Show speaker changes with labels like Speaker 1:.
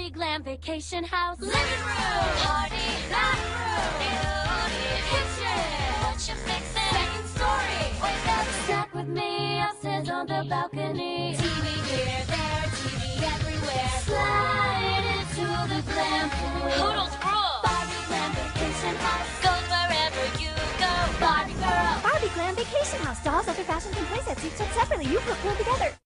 Speaker 1: Barbie Glam Vacation House. Living room. Party. Bathroom. Beauty. Kitchen. What you fixing? Second story. Wake up. Sat with me. Upstairs on the balcony. TV here, there, TV everywhere. Slide into the glam pool. Poodles rule. Barbie Glam Vacation House. Goes wherever you go. Barbie girl.
Speaker 2: Barbie Glam Vacation House. Dolls, other fashions, and playsets each sold separately. You put cool together.